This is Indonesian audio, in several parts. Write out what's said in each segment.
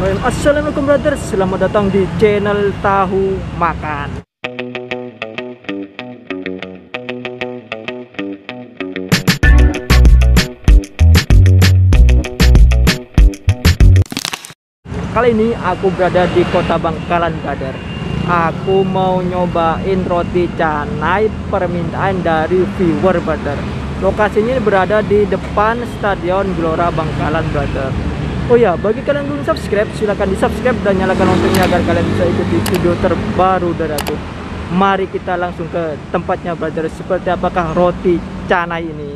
Bismillahirrahmanirrahim. Assalamualaikum brother, selamat datang di channel Tahu Makan. Kali ini aku berada di Kota Bangkalan brother. Aku mau nyobain roti canai permintaan dari viewer brother. Lokasinya berada di depan Stadion Gelora Bangkalan brother. Oh ya, bagi kalian yang belum subscribe, silahkan di subscribe dan nyalakan loncengnya agar kalian bisa ikuti video terbaru dari aku. Mari kita langsung ke tempatnya brother. Seperti apakah roti canai ini?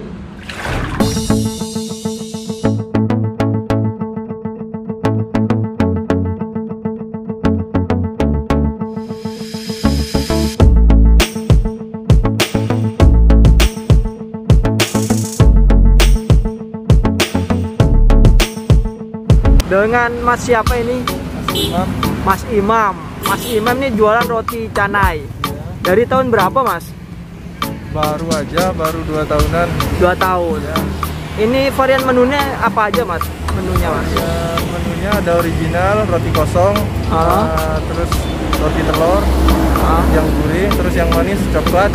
Dengan Mas siapa ini? Imam. Mas Imam. Mas Imam ini jualan roti canai. Dari tahun berapa Mas? Baru 2 tahunan. 2 tahun. Ya. Ini varian menunya apa aja Mas? Menunya Mas? Ya, menunya ada original, roti kosong, terus roti telur, yang gurih, terus yang manis, coklat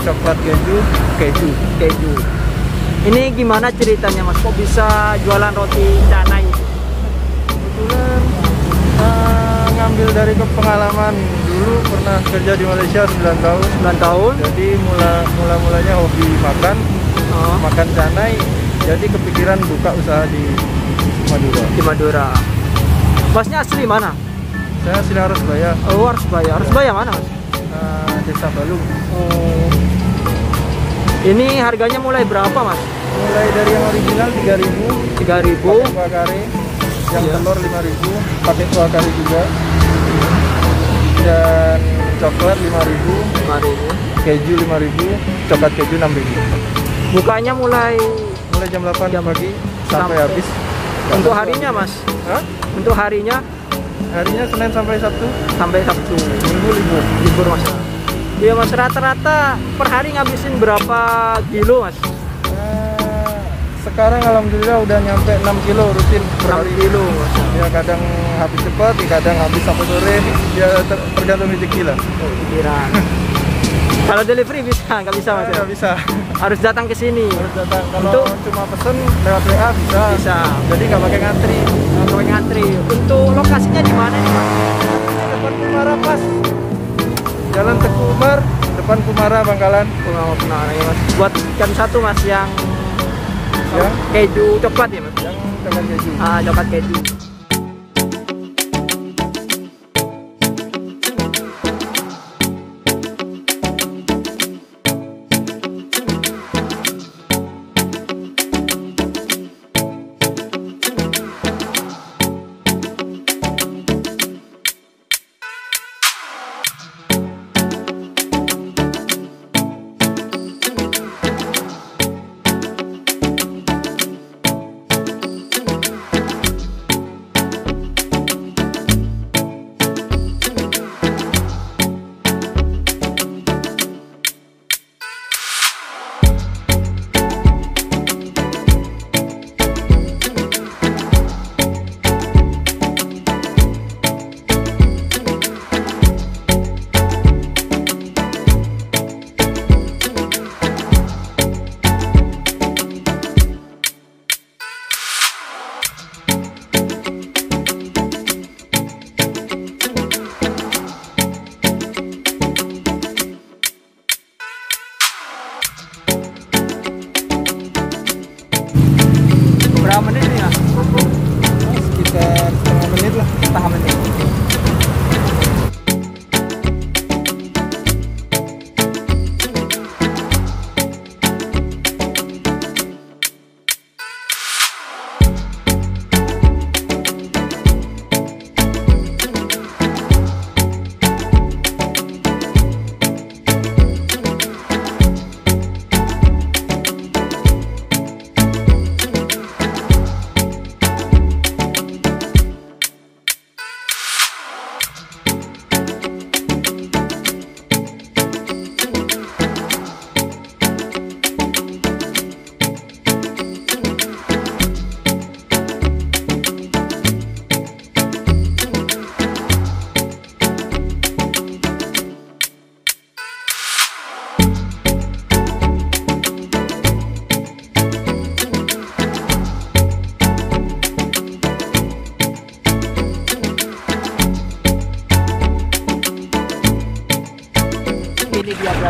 keju. Ini gimana ceritanya Mas? Kok bisa jualan roti canai? Kebetulan ngambil dari pengalaman dulu pernah kerja di Malaysia 9 tahun. 9 tahun. Jadi mulanya hobi makan canai. Jadi kepikiran buka usaha di Madura. Di Madura. Masnya asli mana? Saya asli Harusbaya. Oh, Harusbaya. Harusbaya mana Mas? Desa Balung. Oh. Ini harganya mulai berapa Mas? Mulai dari yang original 3.000. 3.000. Pakai kuah kari. Yang Iya. telur 5.000, pakai kuah kari juga. Dan coklat 5.000, 5.000. keju 5.000, coklat keju 6.000. Bukanya mulai Jam 8 pagi sampai habis. Untuk harinya Mas? Hah? Untuk harinya Harinya Senin sampai Sabtu. sampai Sabtu. Minggu libur. Libur Mas. Iya Mas, rata-rata per hari ngabisin berapa kilo Mas? Sekarang alhamdulillah udah nyampe 6 kilo rutin per 6 hari. kilo Mas. Ya kadang habis cepat, kadang habis sampai sore. Ya tergantung rezeki lah. Oh, pikiran. Kalau delivery bisa, nggak bisa Mas? Ya? Nggak bisa. Harus datang ke sini. Harus datang. Kalau Untuk cuma pesen lewat WA bisa. Bisa. Jadi nggak pakai ngantri. pakai ngantri. Untuk lokasinya di mana nih Mas? Depan Kumara pas. Jalan Teguh Umar, depan Kumara Bangkalan. Oh, benar ya Mas. Buat jam 1 Mas yang Yang keju coklat ya Mas? yang coklat keju. Coklat keju.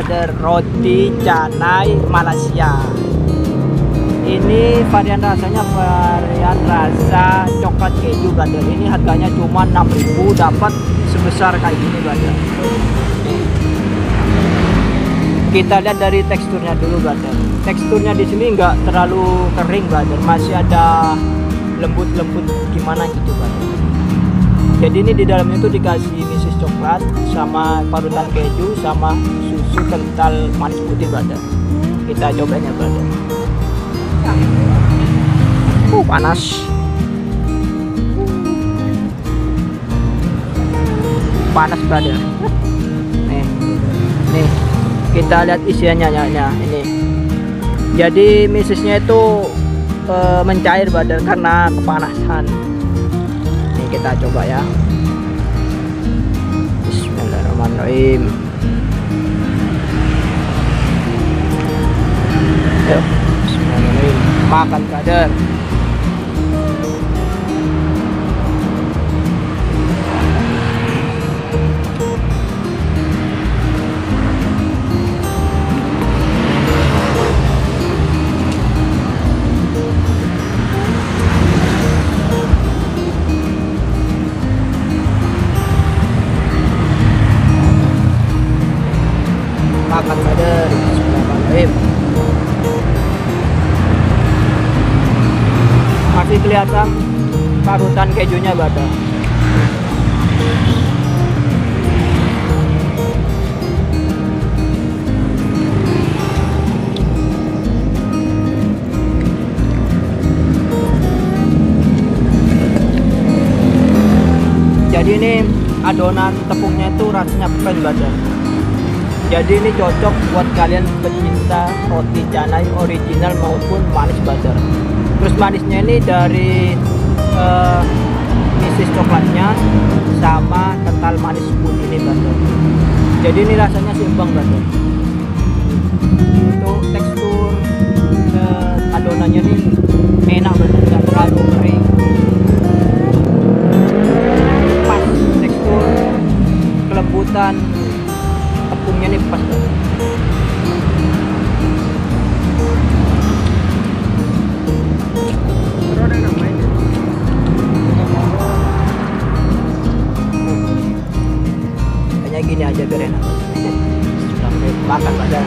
brother, roti canai Malaysia. Ini varian rasanya varian rasa coklat keju brother. Ini harganya cuma 6.000, dapat sebesar kayak gini brother. Kita lihat dari teksturnya dulu brother. Teksturnya di sini nggak terlalu kering brother, masih ada lembut-lembut gimana gitu brother. Jadi ini di dalamnya itu dikasih misis coklat sama parutan keju sama susu kental manis putih brother. Kita cobain ya brother. Panas. Panas brother. Nih kita lihat isiannya ini. Jadi misisnya itu mencair brother karena kepanasan. Ini kita coba ya. Bismillahirrahmanirrahim. Yuk, bismillahirrahmanirrahim. Makan brother. Makan brother. Bismillahirrahmanirrahim. Masih kelihatan parutan kejunya brother. Jadi ini adonan tepungnya itu rasanya plain brother. Jadi ini cocok buat kalian pecinta roti canai original maupun manis butter. Terus manisnya ini dari misis coklatnya sama kental manis putih ini butter. Jadi ini rasanya seimbang butter. Untuk tekstur adonannya ini enak butter, tidak terlalu kering. Pas tekstur kelembutan tepungnya nih pas banget. Kayaknya gini aja biar enak. Sampai makan badan.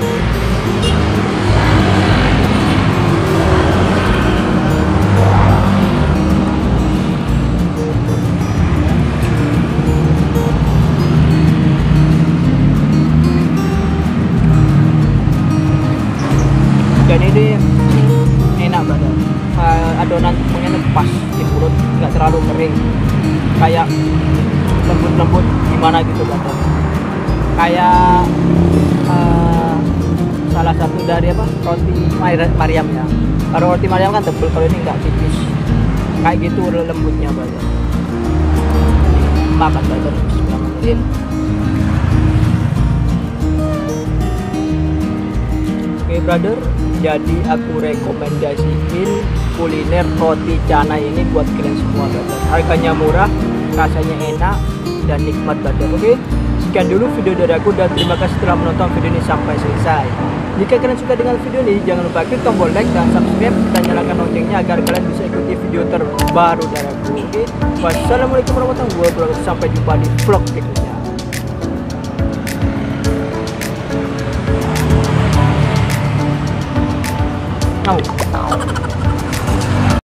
Dan ini enak banget, adonan tepungnya pas di mulut, nggak terlalu kering, kayak lembut-lembut gimana gitu banget, kayak salah satu dari apa roti Mariam ya. Kalau roti Mariam kan tebel, kalau ini nggak tipis, kayak gitu lembutnya banget. Makan banget. Bismillahirrahmanirrahim. Oke brother, jadi aku rekomendasiin kuliner roti canai ini buat kalian semua brother. Harganya murah, rasanya enak dan nikmat brother. Oke, sekian dulu video dari aku dan terima kasih telah menonton video ini sampai selesai. Jika kalian suka dengan video ini, jangan lupa klik tombol like dan subscribe dan nyalakan loncengnya agar kalian bisa ikuti video terbaru dari aku. Oke, wassalamualaikum warahmatullahi wabarakatuh. Sampai jumpa di vlog berikutnya. Now.